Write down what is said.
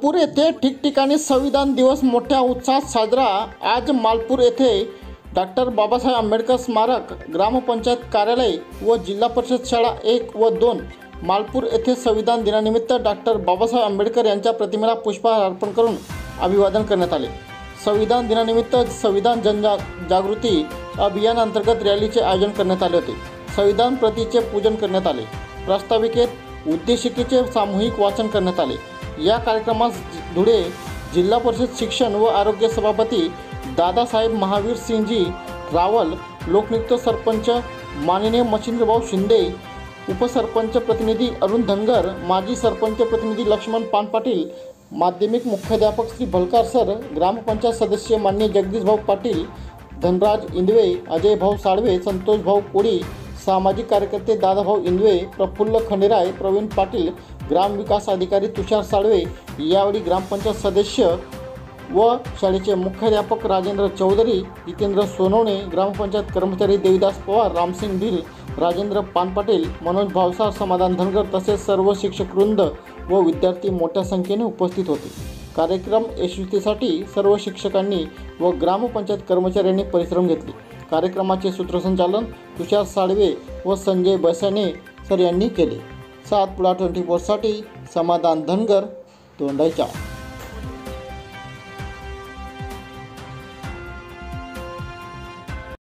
मालपूर येथे ठिकठिकाणी संविधान दिवस मोठ्या उत्साहात साजरा। आज मालपूर येथे डॉक्टर बाबासाहेब आंबेडकर स्मारक, ग्रामपंचायत कार्यालय व जिल्हा परिषद शाळा 1 व 2 मालपूर येथे संविधान दिनानिमित्त डॉक्टर बाबासाहेब आंबेडकर यांच्या प्रतिमेला पुष्पहार अर्पण करून अभिवादन करण्यात आले। संविधान दिनानिमित्त संविधान जनजागृती अभियान अंतर्गत रॅलीचे आयोजन करण्यात आले होते। संविधान प्रतीचे पूजन करण्यात आले। प्रास्ताविकेत उद्देशिकेचे सामूहिक वाचन करण्यात आले। या कार्यक्रमास धुळे जिल्हा परिषद शिक्षण व आरोग्य सभापती दादासाहेब महावीर सिंहजी रावल, लोकनियुक्त सरपंच माननीय मच्छिंद्रभाऊ शिंदे, उपसरपंच प्रतिनिधी अरुण धनगर, माजी सरपंच प्रतिनिधी लक्ष्मण पान पाटील, माध्यमिक मुख्याध्यापक श्री भलकार सर, ग्रामपंचायत सदस्य माननीय जगदीशभाऊ पाटील, धनराज इंदवे, अजयभाऊ साळवे, संतोषभाऊ कोळी, सामाजिक कार्यकर्ते दादाभाऊ इंदवे, प्रफुल्ल खंडेराय, प्रवीण पाटील, ग्रामविकास अधिकारी तुषार साळवे, यावेळी ग्रामपंचायत सदस्य व शाळेचे मुख्याध्यापक राजेंद्र चौधरी, जितेंद्र सोनवणे, ग्रामपंचायत कर्मचारी देविदास पवार, रामसिंग भिल, राजेंद्र पान पाटील, मनोज भावसार, समाधान धनगर तसेच सर्व शिक्षकवृंद व विद्यार्थी मोठ्या संख्येने उपस्थित होते। कार्यक्रम यशस्वीतेसाठी सर्व शिक्षकांनी व ग्रामपंचायत कर्मचाऱ्यांनी परिश्रम घेतले। कार्यक्रमाचे सूत्रसंचालन तुषार साळवे व संजय बसाने सर यांनी केले। 7 पुढा 24 साठी समाधान धनगर, दोंडाईचा।